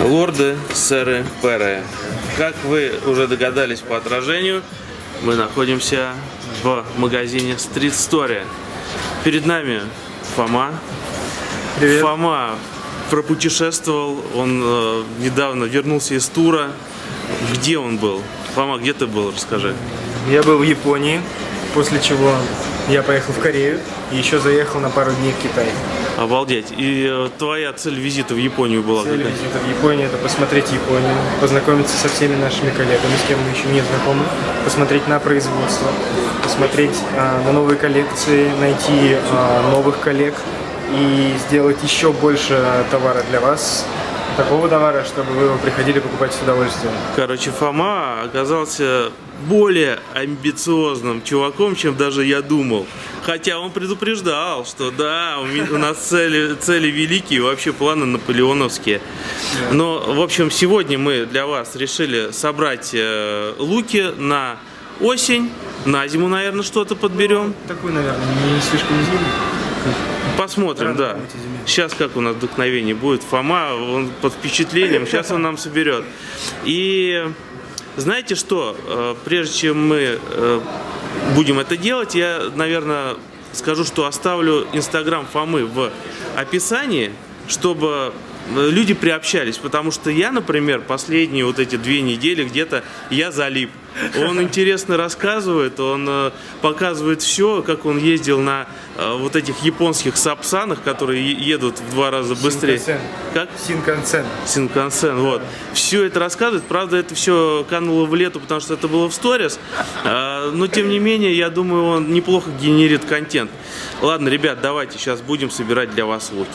Лорды, сэры, пэры. Как вы уже догадались по отражению, мы находимся в магазине Street Story. Перед нами Фома. Привет. Фома пропутешествовал, он недавно вернулся из тура. Где он был? Фома, где ты был? Расскажи. Я был в Японии, после чего я поехал в Корею и еще заехал на пару дней в Китай. Обалдеть. И твоя цель визита в Японию была Цель какая? визита в Японию – это посмотреть Японию, познакомиться со всеми нашими коллегами, с кем мы еще не знакомы, посмотреть на производство, посмотреть на новые коллекции, найти новых коллег и сделать еще больше товара для вас. Такого товара, чтобы вы его приходили покупать с удовольствием. Короче, Фома оказался более амбициозным чуваком, чем даже я думал. Хотя он предупреждал, что да, у нас цели великие, вообще планы наполеоновские. Но, в общем, сегодня мы для вас решили собрать луки на осень, на зиму, наверное, что-то подберем. Такой, наверное, не слишком зимний. Посмотрим, да. Сейчас как у нас вдохновение будет. Фома, он под впечатлением, сейчас он нам соберет. И знаете что, прежде чем мы будем это делать, я, наверное, скажу, что оставлю Инстаграм Фомы в описании, чтобы люди приобщались, потому что я, например, последние вот эти 2 недели где-то я залип. Он интересно рассказывает, он показывает все, как он ездил на вот этих японских сапсанах, которые едут в 2 раза быстрее. Как? Синкансен. Синкансен, вот. Все это рассказывает, правда, это все кануло в лету, потому что это было в сторис, но тем не менее, я думаю, он неплохо генерит контент. Ладно, ребят, давайте сейчас будем собирать для вас луки.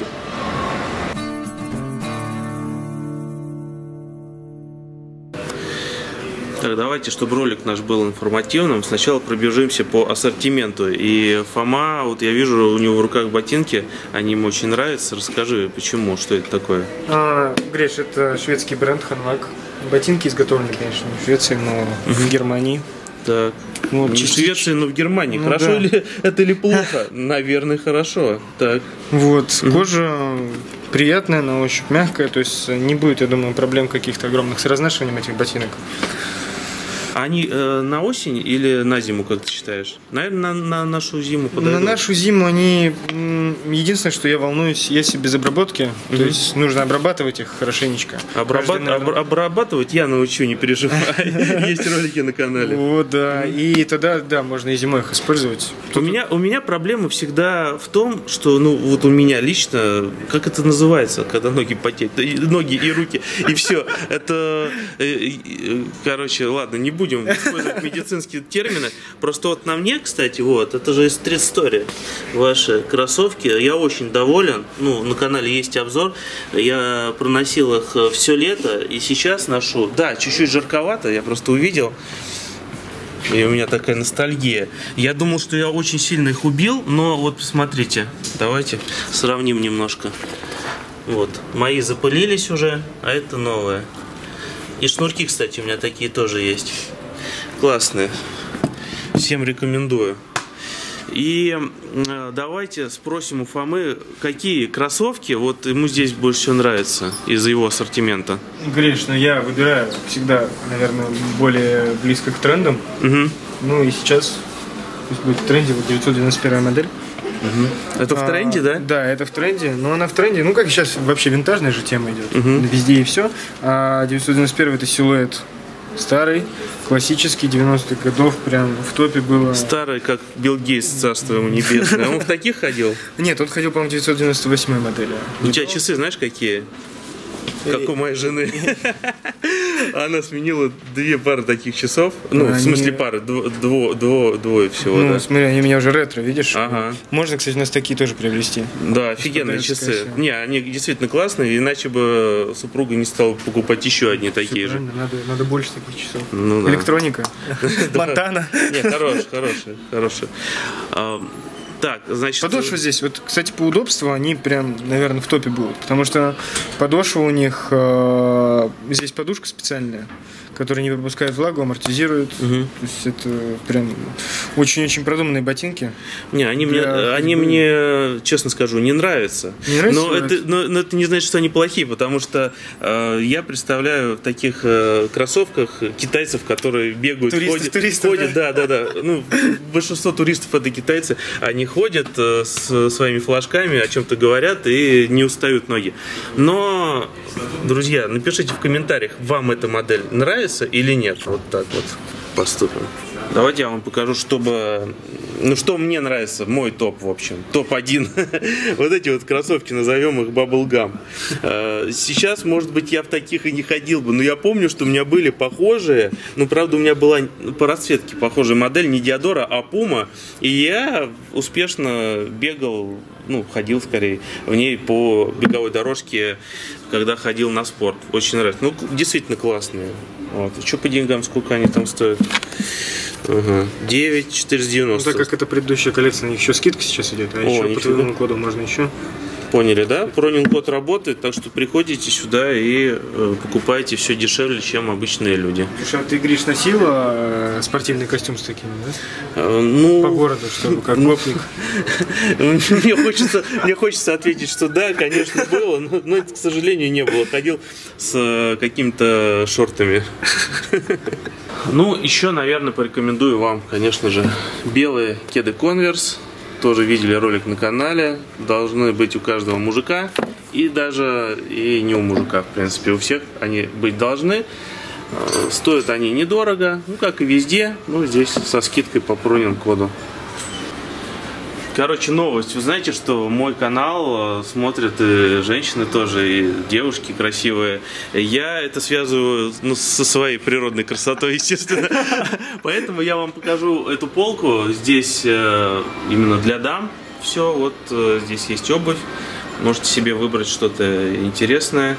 Так, давайте, чтобы ролик наш был информативным, сначала пробежимся по ассортименту. И Фома, вот я вижу у него в руках ботинки, они ему очень нравятся. Расскажи, почему, что это такое? Гриш, это шведский бренд Hanwag. Ботинки изготовлены, конечно, в Швеции, но в Германии. Так, вот, в Швеции, но в Германии. Хорошо да. Ли это или плохо? Наверное, хорошо. Так. Вот, кожа приятная, на ощупь мягкая, то есть не будет, я думаю, проблем каких-то огромных с разнашиванием этих ботинок. Они на осень или на зиму, как ты считаешь? Наверное, на нашу зиму подойдут. На нашу зиму они... Единственное, что я волнуюсь, если без обработки, то есть нужно обрабатывать их хорошенечко. Обрабатывать я научу, не переживай. Есть ролики на канале. Вот, да. И тогда, да, можно и зимой их использовать. У меня проблема всегда в том, что, ну, вот у меня лично, как это называется, когда ноги потеют, ноги и руки, и все. Это, короче, ладно, не будем использовать медицинские термины. Просто вот на мне, кстати, вот, это же из Street Story. Ваши кроссовки. Я очень доволен. Ну, на канале есть обзор. Я проносил их все лето и сейчас ношу. Да, чуть-чуть жарковато, я просто увидел. И у меня такая ностальгия. Я думал, что я очень сильно их убил, но вот посмотрите. Давайте сравним немножко. Вот. Мои запылились уже, а это новые. И шнурки, кстати, у меня такие тоже есть. Классные. Всем рекомендую. И давайте спросим у Фомы, какие кроссовки вот ему здесь больше всего нравятся из его ассортимента. Гриш, я выбираю всегда, наверное, более близко к трендам. Ну и сейчас пусть будет в тренде вот 991 модель. Это в тренде, да? Да, это в тренде, но она в тренде, ну как сейчас вообще винтажная же тема идет, везде и все. А 991 это силуэт старый, классический, 90-х годов, прям в топе было. Старый, как Билл Гейтс, царство ему небесное. Он в таких ходил? Нет, он ходил, по-моему, 998 модели. У тебя часы, знаешь, какие? Как у моей жены. Она сменила 2 пары таких часов. Ну, в смысле пары, двое всего. Ну, смотри, они у меня уже ретро, видишь? Ага. Можно, кстати, у нас такие тоже приобрести. Да, офигенные часы. Не, они действительно классные, иначе бы супруга не стала покупать еще одни такие же. Надо больше таких часов. Ну, электроника. Монтана. Не, хорошие. Так, значит... Подошва здесь, вот, кстати, по удобству они прям, наверное, в топе будут. Потому что подошва у них... здесь подушка специальная, которая не пропускает влагу, амортизирует. То есть это прям очень-очень продуманные ботинки. Не, они мне, честно скажу, не нравятся. Не нравится? Но это не значит, что они плохие, потому что я представляю в таких кроссовках китайцев, которые бегают, ходят. Да. Ну, большинство туристов это китайцы. Они ходят с своими флажками, о чем-то говорят и не устают ноги. Но, друзья, напишите в комментариях, вам эта модель нравится или нет. Вот так вот поступим. Давайте я вам покажу, что мне нравится, мой топ, в общем. Топ-1. Вот эти вот кроссовки, назовем их Bubblegum. Сейчас, может быть, я в таких и не ходил бы, но я помню, что у меня были похожие, но, правда, у меня была по расцветке похожая модель, не Диадора, а Puma, и я успешно бегал, ходил скорее в ней по беговой дорожке, когда ходил на спорт. Очень нравится. Ну, действительно классные. Вот. Что по деньгам, сколько они там стоят? 9,490. Ну, так как это предыдущая коллекция, на них еще скидка сейчас идет, а еще по твоему коду можно еще. Поняли, да? Пронинг-код работает, так что приходите сюда и покупаете все дешевле, чем обычные люди. Слушай, а ты, Гриш, носил спортивный костюм с такими, да? По городу, чтобы как гопник? Мне хочется ответить, что да, конечно, было, но это, к сожалению, не было. Ходил с какими-то шортами. Ну, еще, наверное, порекомендую вам, конечно же, белые кеды Converse. Тоже видели ролик на канале. Должны быть у каждого мужика. И даже и не у мужика, в принципе. У всех они быть должны. Стоят они недорого. Ну, как и везде. Ну, здесь со скидкой по пронинг-коду. Короче, новость. Вы знаете, что мой канал смотрят и женщины тоже, и девушки красивые. Я это связываю со своей природной красотой, естественно. Поэтому я вам покажу эту полку. Здесь именно для дам все. Вот здесь есть обувь. Можете себе выбрать что-то интересное.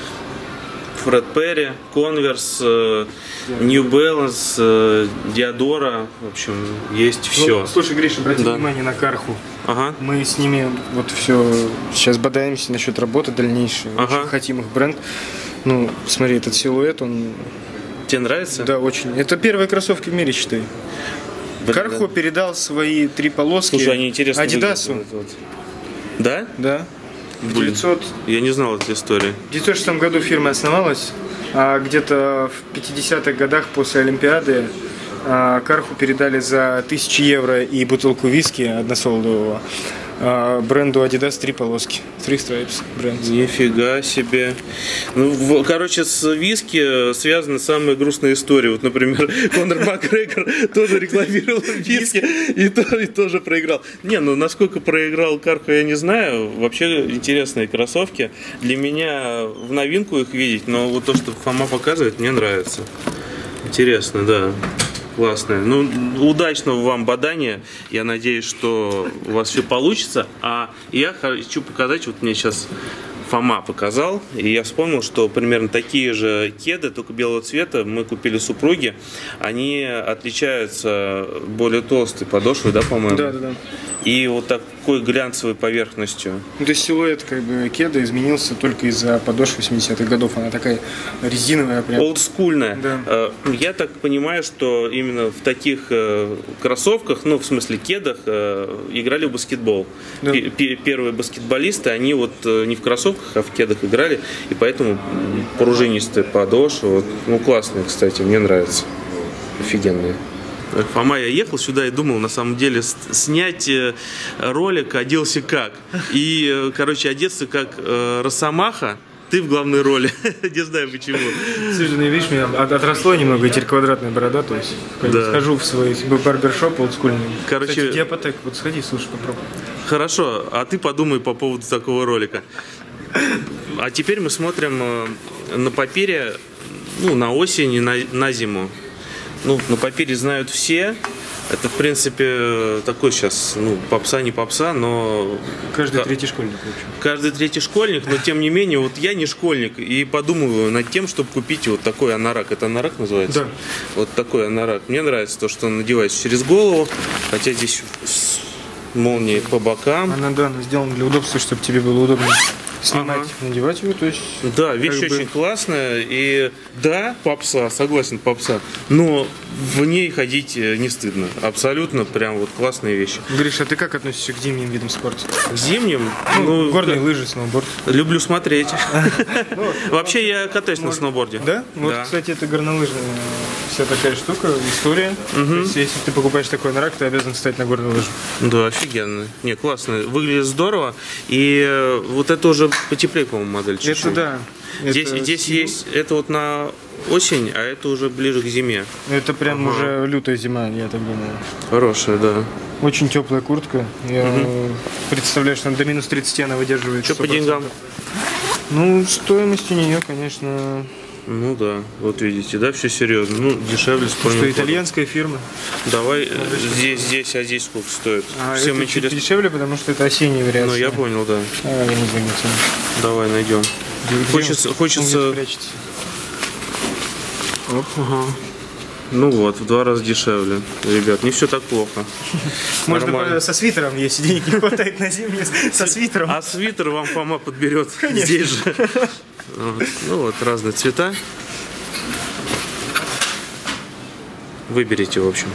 Фред Перри, Converse, New Balance, Diadora, в общем, есть все. Слушай, Гриш, обрати внимание на Карху. Ага. Мы с ними вот все сейчас бодаемся насчет работы дальнейшей. Очень хотим их бренд. Ну, смотри, этот силуэт, он... Тебе нравится? Да, очень. Это первые кроссовки в мире, считай. Карху передал свои 3 полоски. Слушай, они интересно Адидасу. Да? Да. Блин, я не знал этой истории. В 1906 году фирма основалась, а где-то в 50-х годах после Олимпиады Карху передали за 1000 евро и бутылку виски односолодового бренду Adidas 3 полоски. Three Stripes бренд. Нифига себе. Ну, короче, с виски связаны самые грустные истории. Вот, например, Конор Макгрегор тоже рекламировал виски и тоже проиграл. Не, ну насколько проиграл Карху, я не знаю. Вообще интересные кроссовки. Для меня в новинку их видеть, но вот то, что Фома показывает, мне нравится. Интересно, да. Классное. Ну, удачного вам бадания. Я надеюсь, что у вас все получится. А я хочу показать, вот мне сейчас Фома показал, и я вспомнил, что примерно такие же кеды, только белого цвета, мы купили супруги. Они отличаются более толстой подошвой, да, по-моему? Да. И вот такой глянцевой поверхностью. Ну, то есть силуэт как бы кеда изменился только из-за подошвы 80-х годов. Она такая резиновая. Прям. Олдскульная. Да. Я так понимаю, что именно в таких кроссовках, ну, в смысле кедах, играли в баскетбол. Да. Первые баскетболисты, они вот не в кроссовках, а в кедах играли. И поэтому пружинистая подошва. Вот, ну, классная, кстати, мне нравится. Офигенная. Фома, я ехал сюда и думал, на самом деле, снять ролик «Оделся как». И, короче, одеться как Росомаха, ты в главной роли. Не знаю почему. Слушай, ну видишь, у меня отросло немного, и теперь квадратная борода, то есть схожу в свой барбершоп олдскульный. Короче, кстати, Диапотек, вот сходи, слушай, попробуй. Хорошо, а ты подумай по поводу такого ролика. А теперь мы смотрим на папире, ну, на осень и на зиму. Ну, на папире знают все. Это, в принципе, такой сейчас, ну, попса, не попса, но... Каждый третий школьник, в общем. Каждый третий школьник, но, тем не менее, вот я не школьник, и подумываю над тем, чтобы купить вот такой анорак. Это анорак называется? Да. Вот такой анорак. Мне нравится то, что он надевается через голову, хотя здесь молнии по бокам. Она, да, она сделана для удобства, чтобы тебе было удобно снимать, надевать его, то есть... Да, вещь очень классная, и да, попса, согласен, попса, но в ней ходить не стыдно, абсолютно прям вот классные вещи. Гриша, а ты как относишься к зимним видам спорта? К зимним? Ну, горные лыжи, сноуборд. Люблю смотреть. Вообще я катаюсь на сноуборде. Да? Вот, кстати, это горнолыжная вся такая штука, история. То есть, если ты покупаешь такой норак, ты обязан встать на горную лыжу. Да, офигенно. Не, классно. Выглядит здорово. И вот это уже потеплее, по-моему, модель чуть-чуть. Это да. Здесь есть, это вот на осень, а это уже ближе к зиме. Это прям уже лютая зима, я так думаю. Хорошая, да. Очень теплая куртка. Я представляю, что до минус 30 она выдерживает. Что по деньгам? Ну, стоимость у нее, конечно... Ну да, вот видите, да, все серьезно. Ну, дешевле спорим. Что, итальянская фирма? Давай здесь, а здесь сколько стоит? Всем это интересно. Дешевле, потому что это осенняя вариация. Ну, я понял, да. Я не заметил. Давай найдем. Хочется... Оп, ага. Ну вот, в 2 раза дешевле. Ребят, не все так плохо. Можно со свитером, если денег не хватает на зимние, со свитером. А свитер вам Фома подберет здесь же. Ну вот, разные цвета. Выберите, в общем.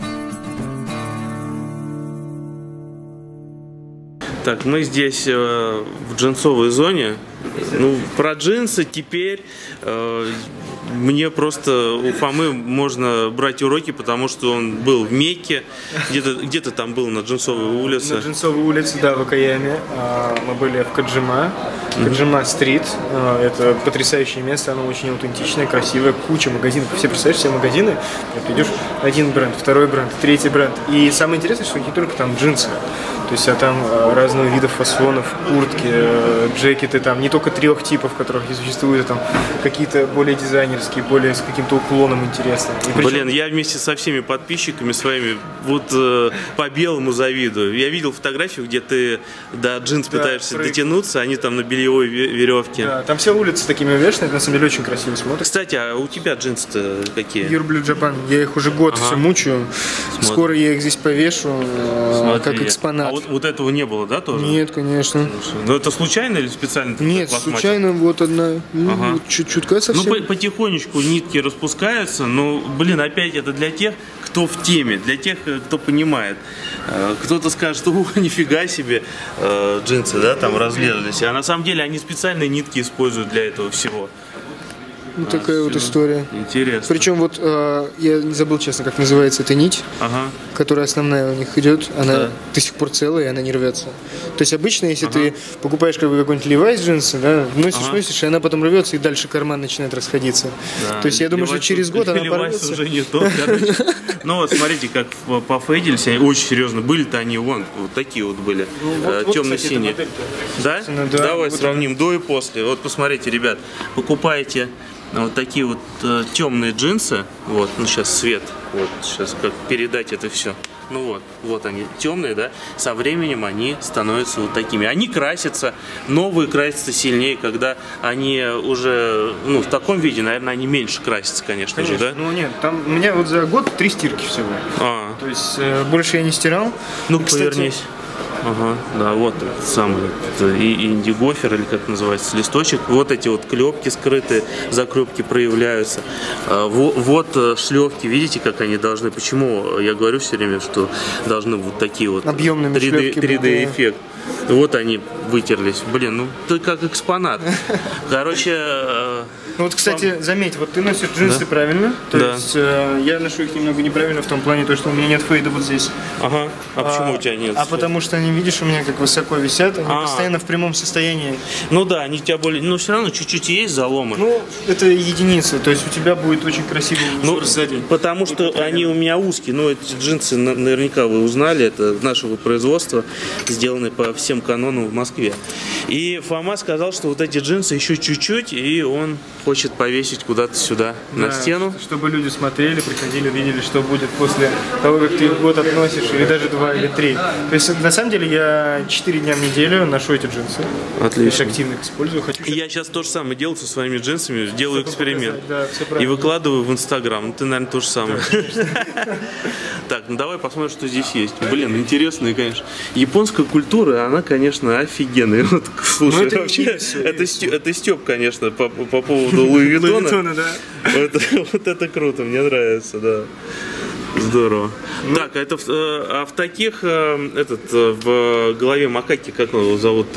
Так, мы здесь в джинсовой зоне. Ну, про джинсы теперь мне просто у Фомы можно брать уроки, потому что он был в Мекке, где-то там был на Джинсовой улице. На Джинсовой улице, да, в Окаяме. Мы были в Каджима, Каджима-стрит. Это потрясающее место, оно очень аутентичное, красивое, куча магазинов. Все представляешь, все магазины, ты идешь, один бренд, второй бренд, третий бренд. И самое интересное, что не только там джинсы. То есть, а там разного вида фасонов, куртки, джекеты, там не только 3 типов, которых и существует, а там какие-то более дизайнерские, более с каким-то уклоном интересным. Блин, я вместе со всеми подписчиками своими вот по белому завидую. Я видел фотографию, где ты до джинс пытаешься дотянуться, они там на бельевой веревке. Да, там вся улица такими увешана, это на самом деле очень красиво смотрится. Кстати, а у тебя джинсы-то какие? Your Blue Japan, я их уже год все мучаю. Скоро я их здесь повешу, как экспонат. А вот этого не было, да, тоже? Нет, конечно. Ну это случайно или специально? Нет, случайно вот одна, чуть-чутка совсем. Ну потихонечку нитки распускаются, но, блин, опять это для тех, кто в теме, для тех, кто понимает. Кто-то скажет, что нифига себе джинсы, да, там разлезлись, а на самом деле они специальные нитки используют для этого всего. Ну, такая вот история. Интересно. Причем вот я не забыл, честно, как называется эта нить, которая основная у них идет, она до сих пор целая, и она не рвется. То есть обычно, если ты покупаешь какой-нибудь Levi's джинсы, да, носишь, и она потом рвется, и дальше карман начинает расходиться. То есть я думаю, что через год она порвется. Уже не то, короче. Ну вот смотрите, как пофейдились, они очень серьезно были-то, они вот такие вот были, темно-синие. Да? Давай сравним до и после. Вот посмотрите, ребят, покупаете вот такие вот темные джинсы, вот, ну сейчас свет, вот, сейчас как передать это все. Ну вот они темные, да, со временем они становятся вот такими. Они красятся, новые красятся сильнее, когда они уже, ну, в таком виде, наверное, они меньше красятся, конечно же, да? Ну нет, там у меня вот за год 3 стирки всего. То есть больше я не стирал. Ну, повернись. Ага, да, вот самый индигофер, или как называется, листочек. Вот эти вот клепки скрытые, заклепки проявляются. Вот шлевки, видите, как они должны. Почему я говорю все время, что должны вот такие вот объемными 3D эффект. Вот они вытерлись. Блин, ну ты как экспонат. Короче... Ну вот, кстати, заметь, вот ты носишь джинсы правильно, то есть я ношу их немного неправильно в том плане, то, что у меня нет фейда вот здесь. Ага, а почему у тебя нет? А потому что они, видишь, у меня как высоко висят, они постоянно в прямом состоянии. Ну да, они у тебя более, но все равно чуть-чуть есть заломы. Ну, это единица, то есть у тебя будет очень красивый узор сзади. Потому что они у меня узкие, но эти джинсы наверняка вы узнали, это нашего производства, сделаны по всем модельным каноном в Москве. И Фома сказал, что вот эти джинсы еще чуть-чуть, и он хочет повесить куда-то сюда, на стену. Чтобы люди смотрели, приходили, видели, что будет после того, как ты их год относишь, или даже 2 или 3. То есть, на самом деле, я 4 дня в неделю ношу эти джинсы. Отлично. Я активно их использую. И я сейчас то же самое делаю со своими джинсами, делаю эксперимент. Да, и выкладываю в Инстаграм. Ну, ты, наверное, то же самое. Так, ну давай посмотрим, что здесь есть. Блин, интересные, конечно. Японская культура, она, конечно, офигенная. Вот, слушай, это вообще, это Стёб, конечно, по поводу Луи Виттона. Вот это круто, мне нравится, да. Здорово. Так, это в таких, в голове макаки, как его зовут?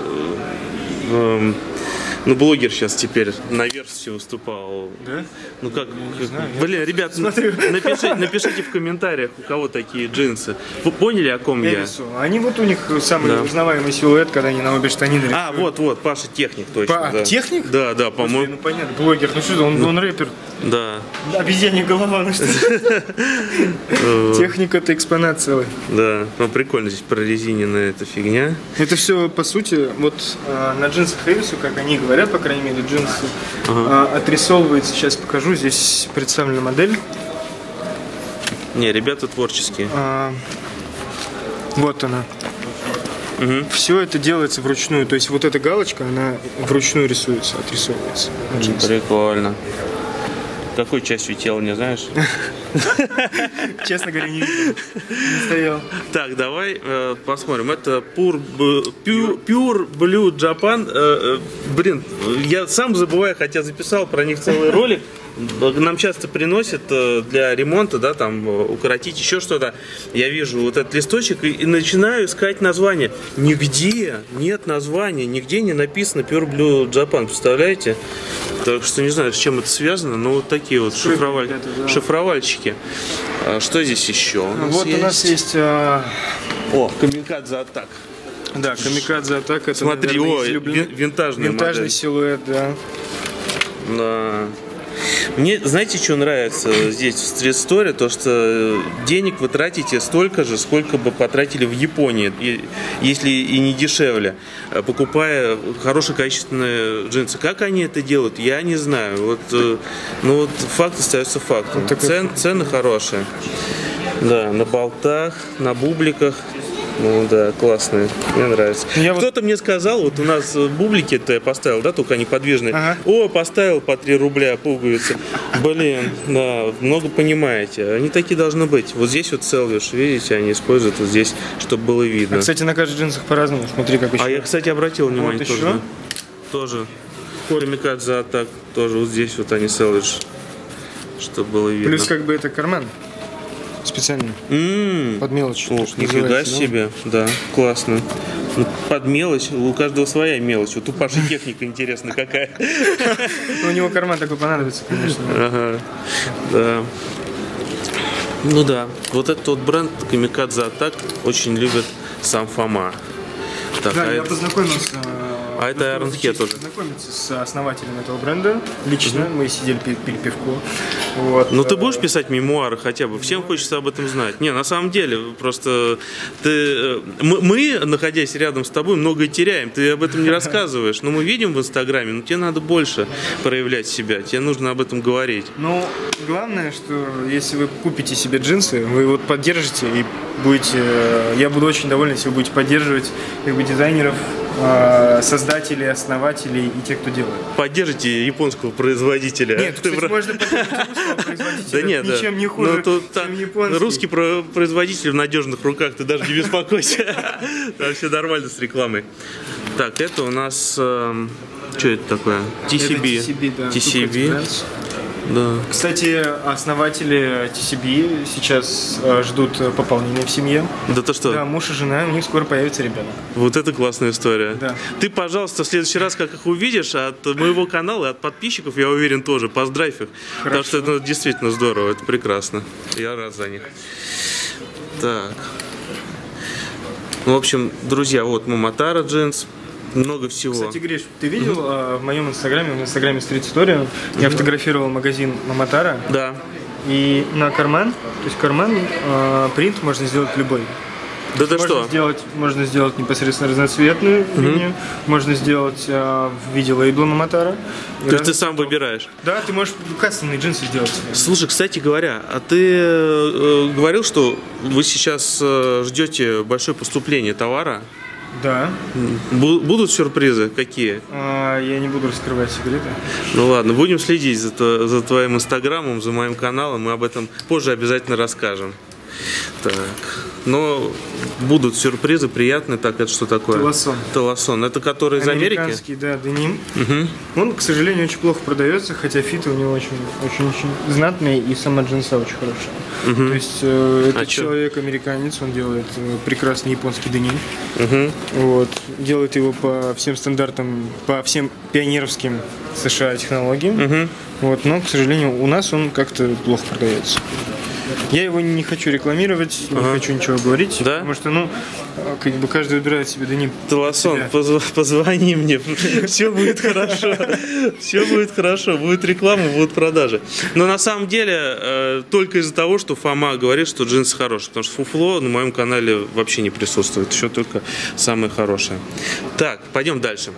Ну, блогер сейчас теперь на версии выступал. Да? Ну как? Не знаю, блин, ребят, напишите в комментариях, у кого такие джинсы. Вы поняли, о ком я? Они вот у них самый узнаваемый силуэт, когда они на обе штанины рисуют. А, вот, Паша Техник, точно. Да. Техник? Да, по-моему. Ну понятно, блогер, ну что, он рэпер. Да. Обезьянья голова, ну что? Техника — это экспонат целый. Да, ну прикольно здесь прорезиненная эта фигня. Это все, по сути, вот на джинсах Эвису, как они говорят, по крайней мере, джинсы отрисовывается. Сейчас покажу, здесь представлена модель. Не, ребята творческие. Вот она. Все это делается вручную. То есть вот эта галочка, она вручную рисуется, отрисовывается. Прикольно. Какой частью тела, не знаешь? Честно говоря, не видел. Не стоял. Так, давай посмотрим. Это Pure Blue Japan. Блин, я сам забываю, хотя записал про них целый ролик. Нам часто приносят для ремонта, да, там, укоротить еще что-то. Я вижу вот этот листочек и начинаю искать название. Нигде нет названия, нигде не написано Pure Blue Japan, представляете? Так что не знаю, с чем это связано, но вот такие вот шифровальщики. Что здесь еще? Вот у нас есть... Камикадзе Атак. Да, Камикадзе Атак. Это, смотри, наверное, винтажный силуэт, да. Да. Мне, знаете, что нравится здесь в Street Store? То, что денег вы тратите столько же, сколько бы потратили в Японии, если и не дешевле, покупая хорошие качественные джинсы. Как они это делают, я не знаю. Вот, ну вот факт остается фактом. Цены хорошие. Да, на болтах, на бубликах. Ну да, классные, мне нравится. Кто-то мне сказал, вот у нас бублики-то я поставил, да, только они подвижные. О, поставил по 3 рубля пуговицы. Блин, да, много понимаете. Они такие должны быть. Вот здесь вот Selvish, видите, они используют вот здесь, чтобы было видно. Кстати, на каждых джинсах по-разному, смотри, как еще. А я, кстати, обратил внимание вот тоже. еще? Тоже. Камикадзе Атак, тоже вот здесь вот они Selvish, чтобы было видно. Плюс как бы это карман. Специально. Под мелочь. Ох, нифига себе. Да, классно. Ну, под мелочь. У каждого своя мелочь. Вот у Паши техника интересная какая. У него карман такой понадобится, конечно. Ага. Да. Ну да. Вот этот вот бренд Камикадзе Атак очень любит сам Фома. Да, я познакомился. А это Iron Head тоже. Познакомиться с основателем этого бренда лично. Мы сидели, пили пивко. Вот. Ну ты будешь писать мемуары хотя бы? Всем хочется об этом знать. Не, на самом деле, просто мы, находясь рядом с тобой, многое теряем. Ты об этом не рассказываешь. Но мы видим в Инстаграме, но тебе надо больше проявлять себя. Тебе нужно об этом говорить. Ну, главное, что если вы купите себе джинсы, вы вот поддержите и будете... Я буду очень доволен, если вы будете поддерживать как бы дизайнеров, создателей, основателей и тех, кто делает. Поддержите японского производителя. Нет, кстати, можно поддержать русского производителя. Да нет, ничем не хуже, чем японский. Русский производитель в надежных руках, ты даже не беспокойся. Там все нормально с рекламой. Так, это у нас... Что это такое? TCB. TCB. Да. Кстати, основатели TCB сейчас ждут пополнения в семье. Да то что? Да, муж и жена, у них скоро появится ребенок. Вот это классная история. Да. Ты, пожалуйста, в следующий раз, как их увидишь, от моего канала, от подписчиков, я уверен, тоже поздравь их. Хорошо. Потому что это действительно здорово, это прекрасно. Я рад за них. Так. Ну, в общем, друзья, вот Момотара джинс. Много всего. Кстати, Гриш, ты видел в моем инстаграме, в инстаграме Street Story, я фотографировал магазин Момотара. Да. И на карман, то есть карман, принт можно сделать любой. Да ты что? Можно сделать непосредственно разноцветную линию, можно сделать в виде лейбла Мамотара. То есть ты сам выбираешь? Да, ты можешь кастомные джинсы сделать. Слушай, кстати говоря, а ты говорил, что вы сейчас ждете большое поступление товара? Да. Будут сюрпризы? Какие? Я не буду раскрывать секреты. Ну ладно, будем следить за твоим инстаграмом, за моим каналом. Мы об этом позже обязательно расскажем. Так. Но будут сюрпризы приятные. Так, это что такое? Толосон. Толосон. Это который из Америки? Американский, да, деним. Он, к сожалению, очень плохо продается, хотя фиты у него очень знатные, и сама джинса очень хорошая. То есть этот человек американец, он делает прекрасный японский деним. Вот. Делает его по всем стандартам, по всем пионеровским США технологиям. Вот. Но, к сожалению, у нас он как-то плохо продается. Я его не хочу рекламировать, не хочу ничего говорить, да? Потому что, ну, как бы каждый выбирает себе деним. Толосон, позвони мне, все будет хорошо, все будет хорошо, будет реклама, будут продажи. Но на самом деле только из-за того, что Фома говорит, что джинсы хорошие, потому что фуфло на моем канале вообще не присутствует, еще только самое хорошее. Так, пойдем дальше.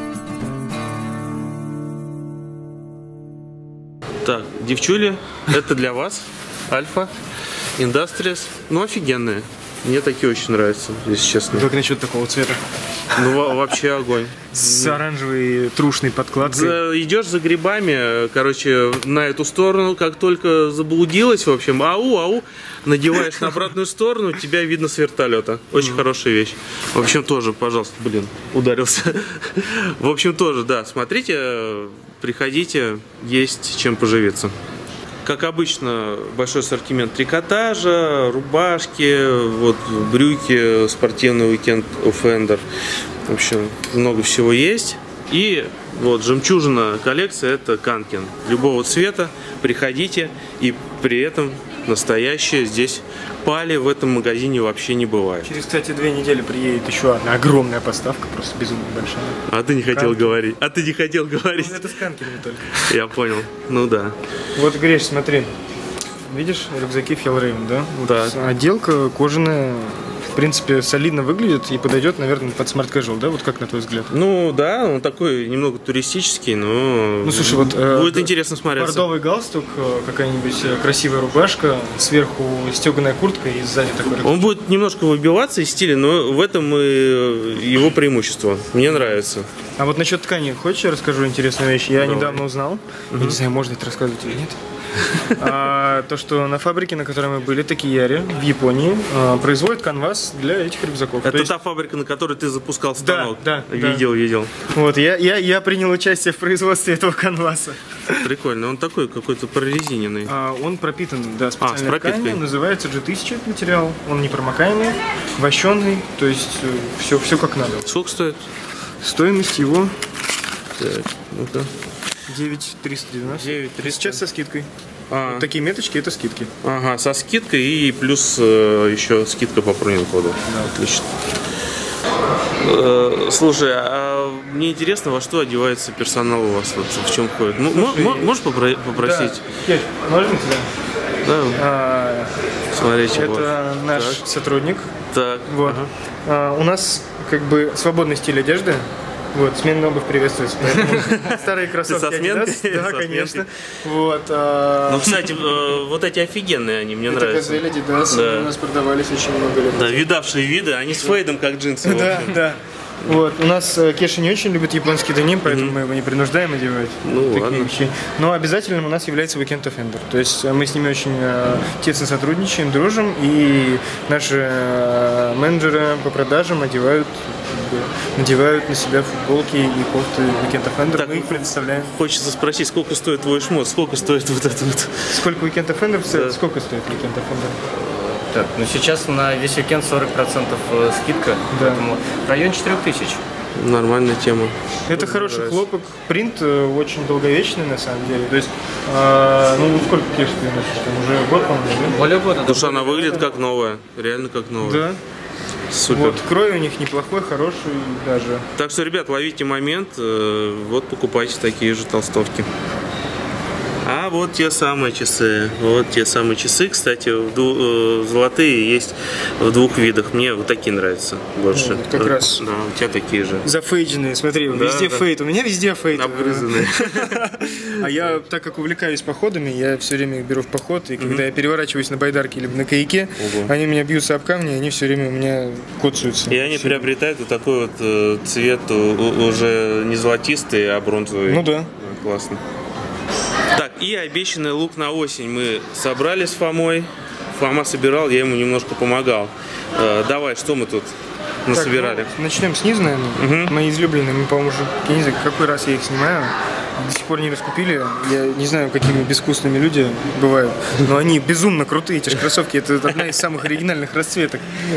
Так, девчули, это для вас. Альфа, Индастриас, ну офигенные. Мне такие очень нравятся, если честно. Как насчет такого цвета? Ну вообще огонь. С оранжевой трушной подкладкой. Идешь за грибами, короче, на эту сторону, как только заблудилась, в общем, ау, надеваешь на обратную сторону, тебя видно с вертолета. Очень хорошая вещь. В общем, тоже, пожалуйста, ударился. В общем, тоже, да, смотрите, приходите, есть чем поживиться. Как обычно, большой ассортимент трикотажа, рубашки, вот, брюки, спортивный уикенд Offender. В общем, много всего есть. И вот жемчужина коллекция — это Канкин. Любого цвета, приходите. И при этом настоящие здесь пали в этом магазине вообще не бывает. Через, кстати, 2 недели приедет еще одна огромная поставка, просто безумно большая. А ты не хотел говорить. А ты не хотел говорить. Ну, это с Канкинами только. Я понял. Ну да. Вот, Гриш, смотри. Видишь, рюкзаки Fjällräven, да? Вот да. Отделка кожаная, в принципе, солидно выглядит и подойдет, наверное, под смарт casual, да? Вот как на твой взгляд? Ну да, он такой немного туристический, но ну, слушай, вот, будет интересно смотреться. Бордовый галстук, какая-нибудь красивая рубашка, сверху стеганая куртка и сзади такой рюкзак. Он будет немножко выбиваться из стиля, но в этом и его преимущество. Мне нравится. А вот насчет ткани, хочешь, я расскажу интересную вещь? Я недавно узнал, я не знаю, можно это рассказывать или нет. То, что на фабрике, на которой мы были, Такияри, в Японии, производят канвас для этих рюкзаков. Это та фабрика, на которой ты запускал станок? Да. Видел. Вот, я принял участие в производстве этого канваса. Прикольно, он такой какой-то прорезиненный. Он пропитан, да, специальной тканью, называется G1000 материал. Он непромокаемый, вощеный, то есть все как надо. Сколько стоит? Стоимость его... Так, ну-ка. 9390. 9300. Сейчас со скидкой. Вот такие меточки — это скидки. Ага, со скидкой и плюс еще скидка по промокоду. Да. Отлично. Слушай, а мне интересно, во что одевается персонал у вас? Вот, в чем ходит? Можешь попросить? Да. Можно тебя? Да. Смотрите, это вот. наш сотрудник. Так. Вот. Ага. У нас как бы свободный стиль одежды. Вот, сменная обувь приветствуется, поэтому старые кроссовки Adidas, да, конечно. Вот. Ну, кстати, вот эти офигенные они, мне нравятся. Это Газель, Adidas, у нас продавались очень много лет. Да, видавшие виды, они с фейдом как джинсы. Да. Вот, у нас Кеша не очень любит японский деним, поэтому мы его не принуждаем одевать. Ну, ладно. Вещи. Но обязательным у нас является Weekend Offender. То есть мы с ними очень тесно сотрудничаем, дружим, и наши менеджеры по продажам надевают на себя футболки и кофты Weekend Offender. Так, мы их предоставляем. Хочется спросить, сколько стоит твой шмот, сколько стоит вот это вот? Сколько Weekend Offender стоит? Да. Сколько стоит Weekend Offender? Так, ну сейчас на весь уикенд 40% скидка, да. Поэтому в районе 4000. Нормальная тема. Это хороший хлопок. Принт очень долговечный на самом деле. То есть, ну сколько кеш ты носишь? Уже год, по-моему, да? Более года. Потому что она выглядит как новая. Реально как новая. Да. Супер. Вот, крой у них неплохой, хороший даже. Так что, ребят, ловите момент. Вот покупайте такие же толстовки. А вот те самые часы. Вот те самые часы, кстати, золотые есть в двух видах. Мне вот такие нравятся больше. Вот как раз. Да, у тебя такие же. Зафейдженные, смотри, Да, везде да. фейд. У меня везде фейд. Обгрызанные. А я, так как увлекаюсь походами, я все время их беру в поход, и когда я переворачиваюсь на байдарке или на каяке, они у меня бьются об камни, и они все время у меня коцаются. И они приобретают вот такой вот цвет уже не золотистый, а бронзовый. Ну да. Классно. Так, и обещанный лук на осень мы собрали с Фомой. Фома собирал, я ему немножко помогал. Давай, что мы тут насобирали? Так, ну, начнем снизу, наверное. Мои излюбленные, мы, по-моему, уже, я не знаю, какой раз я их снимаю. До сих пор не раскупили. Я не знаю, какими безвкусными люди бывают, но они безумно крутые, эти же кроссовки. Это одна из самых оригинальных расцветок.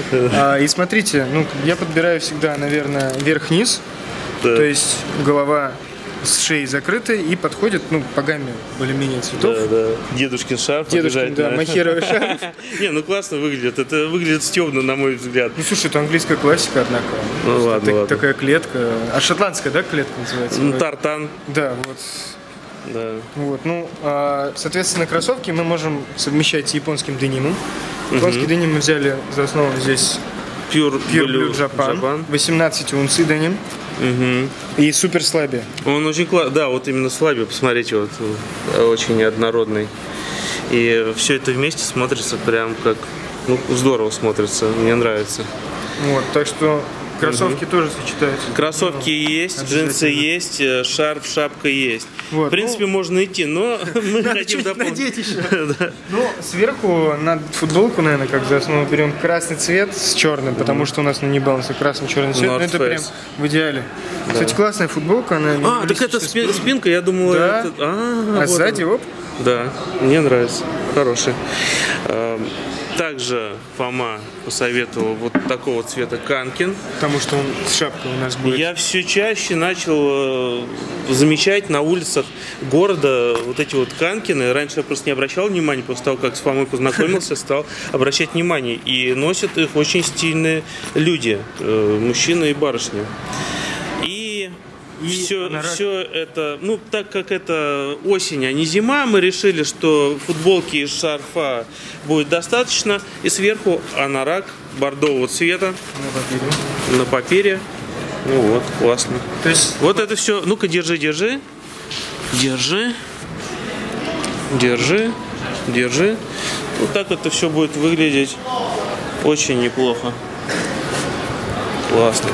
И смотрите, ну, я подбираю всегда, наверное, вверх-вниз. Да. То есть голова с шеей закрытой и подходит, ну, по гамме более-менее цветов. Да, да. Дедушкин шарф. Дедушкин, да, махеровый шарф. Не, ну классно выглядит. Это выглядит стебно, на мой взгляд. Ну, слушай, это английская классика, однако. Ну ладно, ладно. Такая клетка. А шотландская, да, клетка называется? Ну, тартан. Да, вот. Да. Вот, ну, соответственно, кроссовки мы можем совмещать с японским денимом. Японский деним мы взяли за основу здесь Pure Blue Japan. 18 унций деним. И супер слаби. Он очень классный. Да, вот именно слабее, посмотрите, вот очень однородный. И все это вместе смотрится прям как, ну, здорово смотрится, мне нравится. Вот, так что кроссовки тоже сочетаются. Кроссовки есть, джинсы есть, шарф, шапка есть. Вот, в принципе, можно идти, но мы надо хотим что-нибудь дополнить. надеть еще. Ну, сверху на футболку, наверное, как за основу берем красный цвет с черным, потому что у нас на New Balance красный черный цвет. North Ну, это Face. прям в идеале. Кстати, классная футболка, она А, так это спинка, я думал, Да. это... А вот сзади, оно. оп. Да, мне нравится, хороший. Также Фома посоветовал вот такого цвета канкин. Потому что он с шапкой у нас будет. Я все чаще начал замечать на улицах города вот эти вот канкины. Раньше я просто не обращал внимания, после того, как с Фомой познакомился, стал обращать внимание. И носят их очень стильные люди, мужчины и барышни. И все это, ну, так как это осень, а не зима, мы решили, что футболки и шарфа будет достаточно. И сверху анорак бордового цвета на папире. Ну вот, классно. То есть, Вот это все. Ну-ка, держи, держи. Держи. Держи. Держи. Вот так это все будет выглядеть очень неплохо. Классно.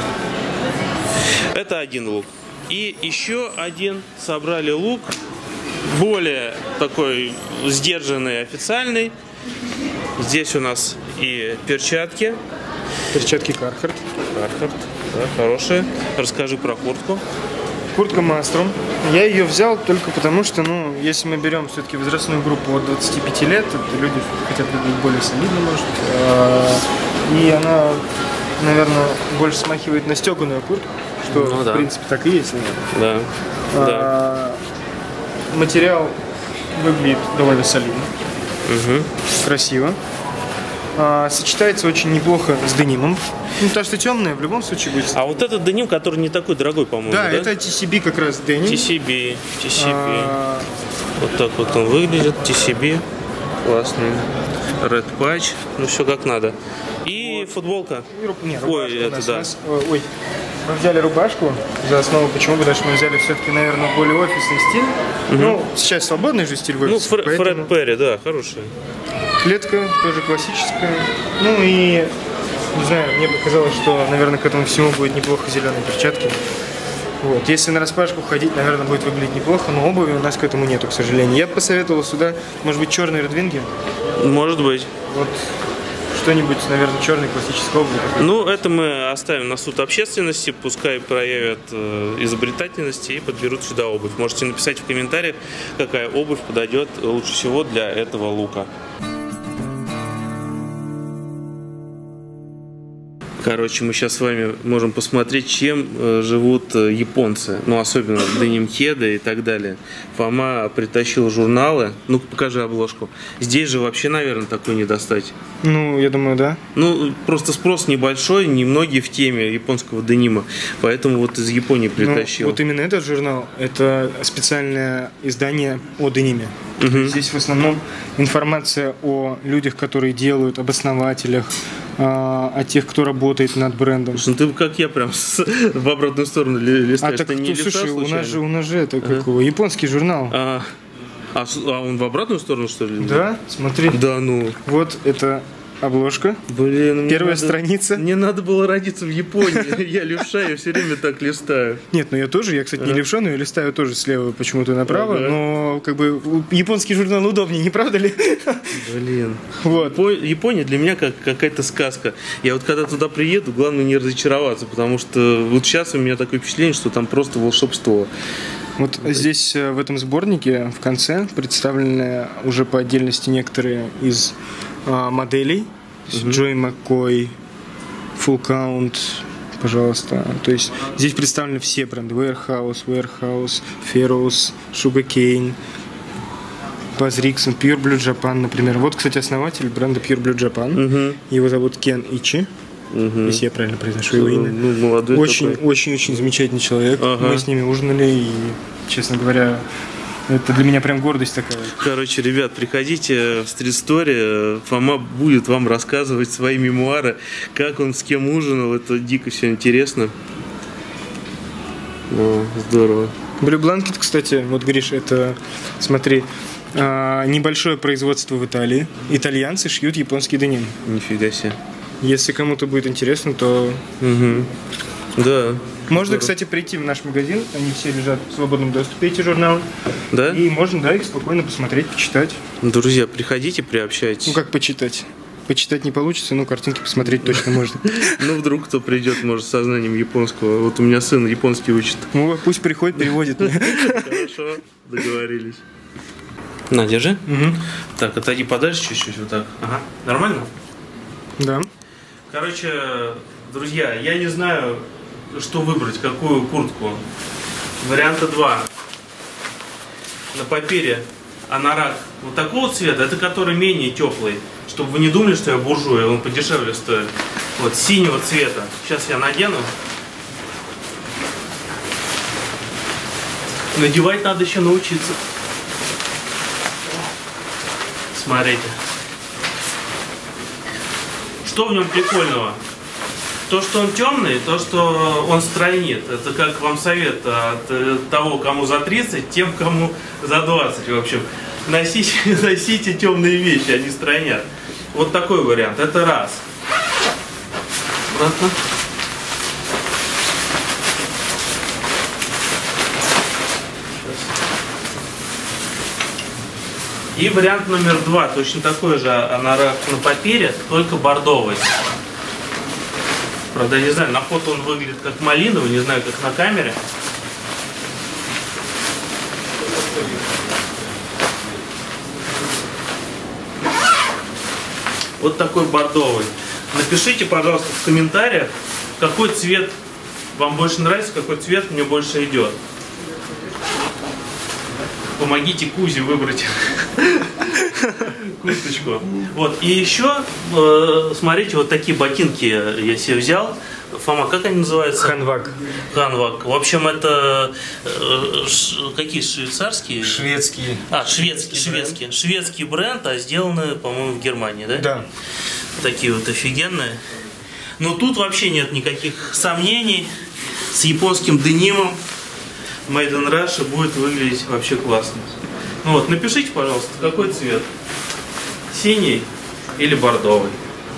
Это один лук. И еще один собрали лук, более такой сдержанный, официальный. Здесь у нас и перчатки. перчатки Carhartt. Carhartt, да, хорошие. Расскажи про куртку. Куртка Маструм. Я ее взял только потому, что, ну, если мы берем все-таки возрастную группу от 25 лет, это люди хотят выглядеть более солидно, может. И она, наверное, больше смахивает на стеганую куртку, что, Ну, да. в принципе, так и есть. Да. Да. Материал выглядит довольно солидно, красиво. Сочетается очень неплохо с денимом. Ну, потому что темное в любом случае будет. А вот этот деним, который не такой дорогой, по-моему, Да, да? это TCB как раз деним. TCB. Вот так вот он выглядит. TCB. Классный. Red Patch. Ну, все как надо. И футболка. Не, Ой, рубашка у это нас. да. У нас, ой, мы взяли рубашку за основу. Почему? Потому что мы взяли все-таки, наверное, более офисный стиль. Ну, сейчас свободный же стиль в Ну, офисе, Фред поэтому Перри, да, хорошая. клетка тоже классическая. Ну и, не знаю, мне показалось, что, наверное, к этому всему будет неплохо зеленые перчатки. Вот. Если на распашку ходить, наверное, будет выглядеть неплохо, но обуви у нас к этому нету, к сожалению. Я бы посоветовал сюда, может быть, черные редвинги. Может быть. Вот что-нибудь, наверное, черной классической обуви. Ну, это мы оставим на суд общественности, пускай проявят изобретательность и подберут сюда обувь. Можете написать в комментариях, какая обувь подойдет лучше всего для этого лука. Короче, мы сейчас с вами можем посмотреть, чем живут японцы. Ну, особенно деним-хеды и так далее. Фома притащил журналы. Ну-ка, покажи обложку. Здесь же вообще, наверное, такой не достать. Ну, я думаю, да. Ну, просто спрос небольшой, немногие в теме японского денима. Поэтому вот из Японии притащил. Вот именно этот журнал, это специальное издание о дениме. Здесь в основном информация о людях, которые делают, об основателях, о тех, кто работает над брендом. Ну ты как я прям в обратную сторону листаешь. Так, ты не слушай, случайно? у нас же это какого? Японский журнал. А он в обратную сторону, что ли? Да, смотри. Да ну. Вот это обложка. Блин, первая страница. Мне надо было родиться в Японии. Я левша, я все время так листаю. Нет, ну я тоже, я, кстати, не левша, но я листаю тоже слева почему-то направо. Но как бы японский журнал удобнее, не правда ли? Блин. Вот. Япония для меня как какая-то сказка. Я вот когда туда приеду, главное не разочароваться, потому что вот сейчас у меня такое впечатление, что там просто волшебство. Вот здесь в этом сборнике в конце представлены уже по отдельности некоторые из моделей. Джой Маккой, Full Count, пожалуйста. То есть здесь представлены все бренды. Warehouse, Ferrous, Sugarcane, Buzz Rickson, Pure Blue Japan, например. Вот, кстати, основатель бренда Pure Blue Japan. Его зовут Кен Ичи. Если я правильно произношу его имя. Ну, молодой очень замечательный человек. Мы с ними ужинали, и, честно говоря, это для меня прям гордость такая. Короче, ребят, приходите в Street Story. Фома будет вам рассказывать свои мемуары, как он с кем ужинал. Это дико все интересно. О, здорово. Blue Blanket, кстати, вот, Гриш, это, смотри, небольшое производство в Италии. Итальянцы шьют японский деним. Нифига себе. Если кому-то будет интересно, то... Да. Можно, кстати, прийти в наш магазин. Они все лежат в свободном доступе, эти журналы. Да? И можно, да, их спокойно посмотреть, почитать. Друзья, приходите, приобщайтесь. Ну, как почитать? Почитать не получится, но картинки посмотреть точно можно. Ну, вдруг кто придет, может, с сознанием японского. Вот у меня сын японский учит. Ну, пусть приходит, переводит. Хорошо, договорились. На, держи. Так, отойди подальше чуть-чуть, вот так. Ага. Нормально? Да. Короче, друзья, я не знаю, что выбрать, какую куртку. Варианта 2. На папире анорак вот такого цвета, это который менее теплый. Чтобы вы не думали, что я буржуй, он подешевле стоит. Вот, синего цвета. Сейчас я надену. Надевать надо еще научиться. Смотрите. Что в нем прикольного? То, что он темный, то, что он стройнит. Это как вам совет от того, кому за 30, тем, кому за 20. В общем, носите темные вещи, они стройнят. Вот такой вариант. Это раз. Обратно. И вариант номер 2, точно такой же анорак на папире, только бордовый. Правда, я не знаю, на фото он выглядит как малиновый, не знаю, как на камере. Вот такой бордовый. Напишите, пожалуйста, в комментариях, какой цвет вам больше нравится, какой цвет мне больше идет. Помогите Кузе выбрать курточку. Вот. И еще, смотрите, вот такие ботинки я себе взял. Фома, как они называются? Ханвак. Ханвак. В общем, это какие швейцарские? Шведские. Шведский. Шведский бренд, а сделаны, по-моему, в Германии, да? Да. Такие вот офигенные. Но тут вообще нет никаких сомнений. С японским денимом Made in Russia будет выглядеть вообще классно. Ну вот, напишите, пожалуйста, какой цвет? Синий или бордовый?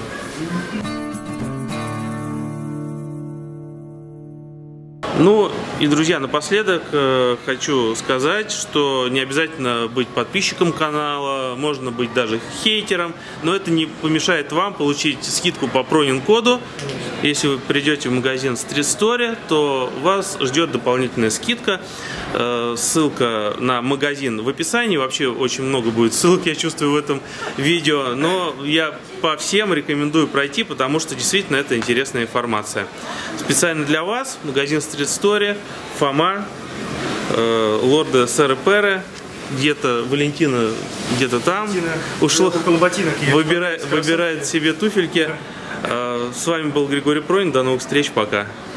Ну, И, друзья, напоследок хочу сказать, что не обязательно быть подписчиком канала, можно быть даже хейтером, но это не помешает вам получить скидку по пронин-коду. Если вы придете в магазин Street Story, то вас ждет дополнительная скидка. Ссылка на магазин в описании. Вообще очень много будет ссылок, я чувствую, в этом видео. Но я по всем рекомендую пройти, потому что действительно это интересная информация. Специально для вас магазин Street Story, Фома, лорда Сэра Пере, где-то Валентина где-то там ушла, выбирает себе туфельки. С вами был Григорий Пронин. До новых встреч, пока.